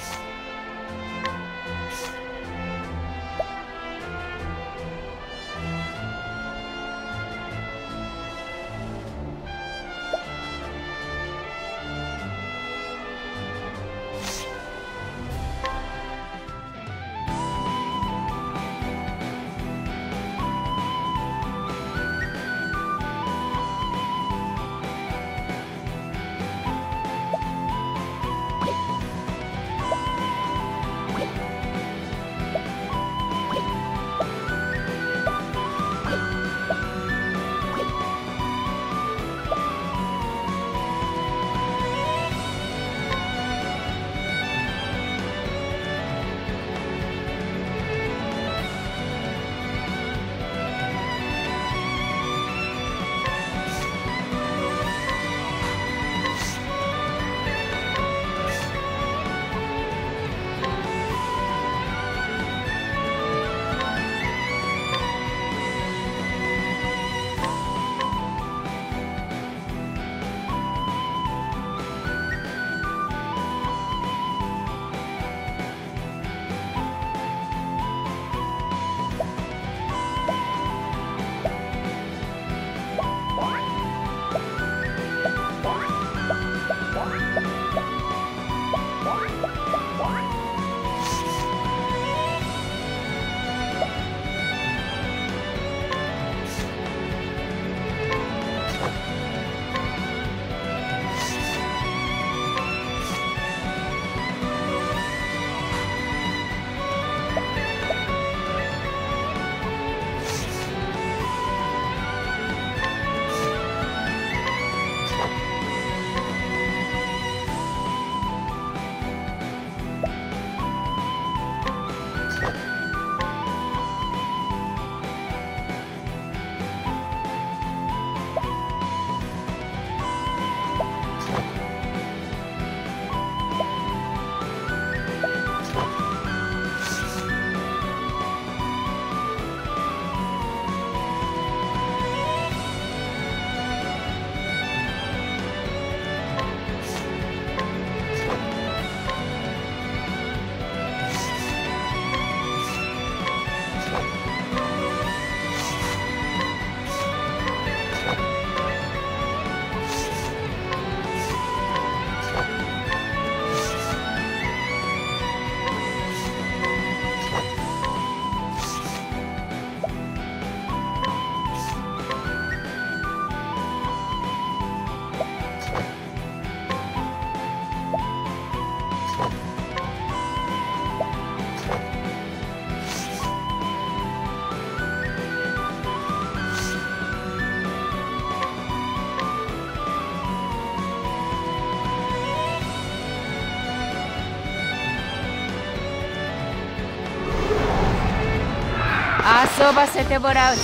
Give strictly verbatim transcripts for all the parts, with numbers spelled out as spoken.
遊ばせてもらうぞ。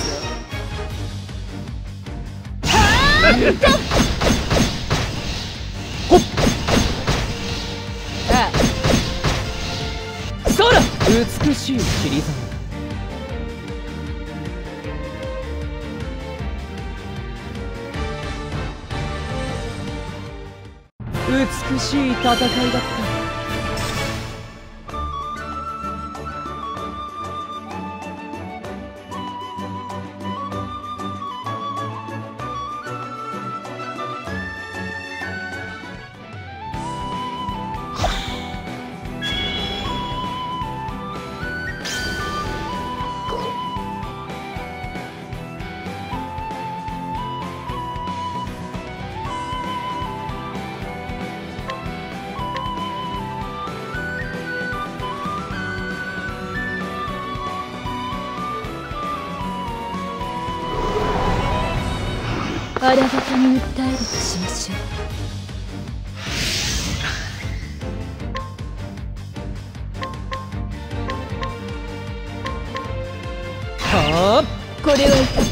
ほっ。 ああ。そら。美しい霧沢。美しい戦いだった。 あらがたに訴えるとしましょう。 はあ、 これはいか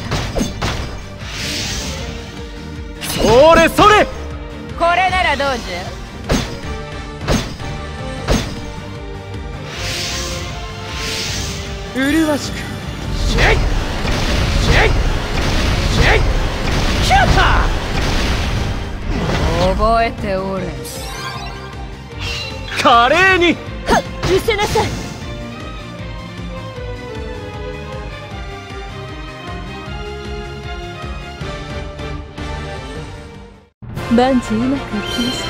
が。それそれ。 これならどうじゃ。 麗しく。シェイシェイシェイ。キャッタ覚えておれ。 華麗に。 失せなさい。万事うまくいきました。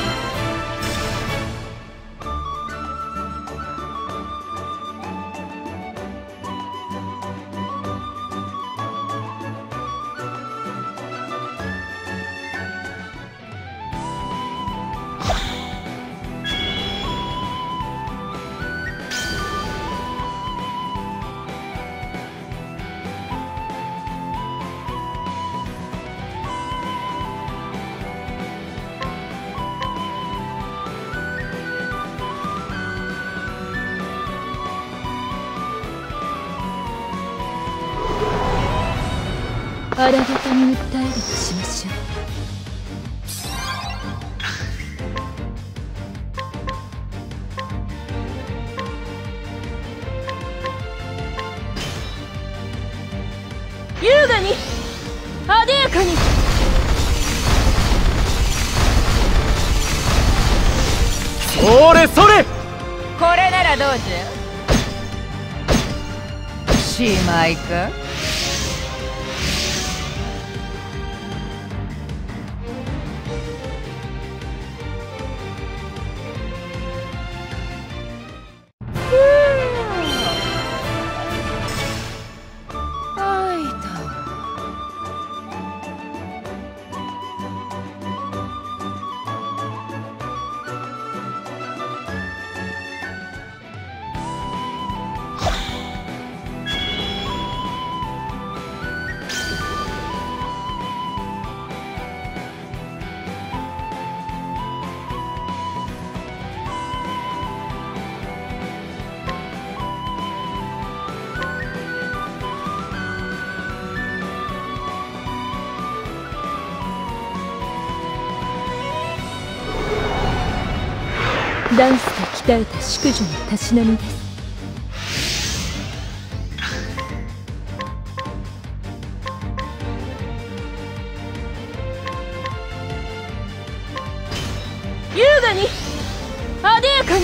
あらがたに訴えるとしましょう。優雅にあでやかに。 それそれ。 これならどうじゃ。しまいか。ダンスで鍛えた淑女のたしなみです。優雅にあでやかに。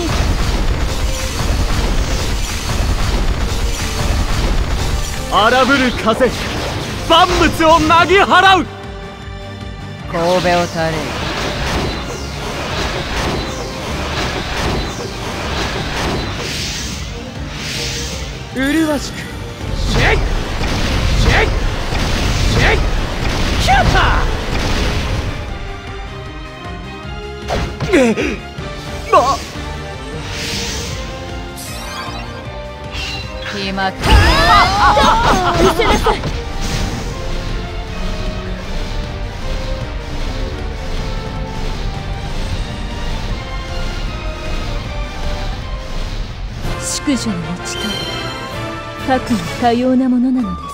荒ぶる風、万物をなぎ払う。 神戸を垂れ。 麗しく。シェイシェイシェイキャッター。ま決まった。 見せなさい。淑女の持ちとは悪に多様なものなのです。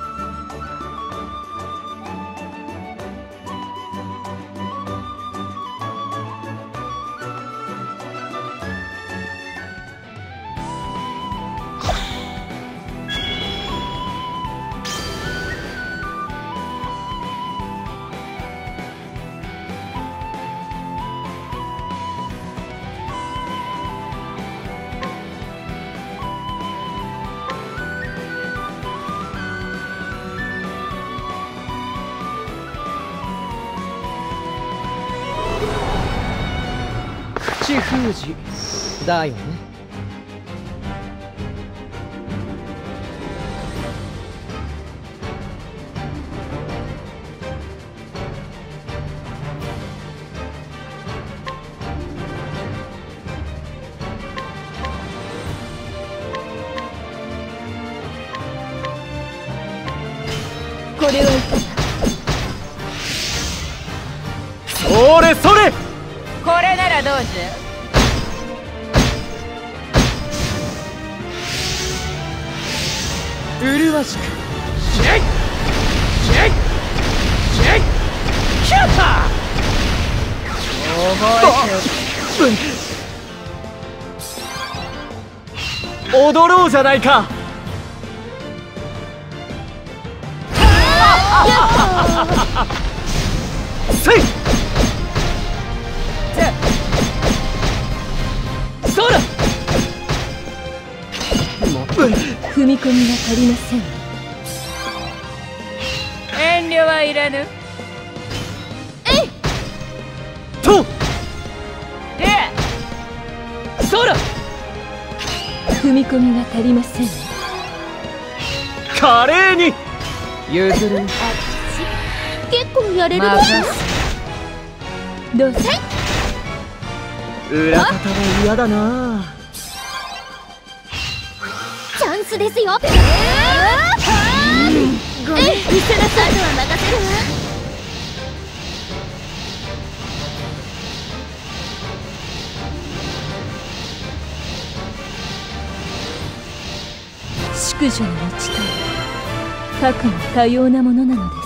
口封じだよね。 これはいかが。それそれ。 これならどうじゃ。 麗しく。シェイシェイシェイキャッター。踊ろうじゃないか。せいそうだ。 踏み込みが足りません。 遠慮はいらぬ。 えいとでそら踏み込みが足りません。 華麗に譲る。 結構やれる任せどうぞ。 裏方は嫌だな。 チャンスですよ。ごめん、見せなさい。あとは任せるわ。淑女の道とは、核も多様なものなのです。